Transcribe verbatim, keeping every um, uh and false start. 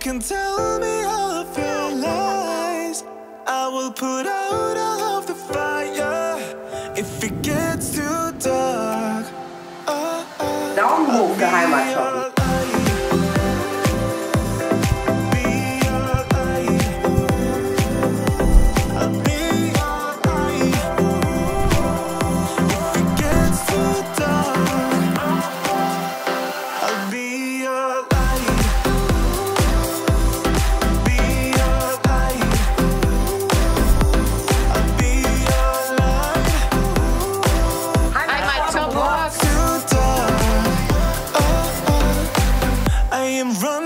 can tell me all of your lies. I will put out all of the fire if it gets too dark. Oh, oh, Daumen hoch für Heimatshoppen. Run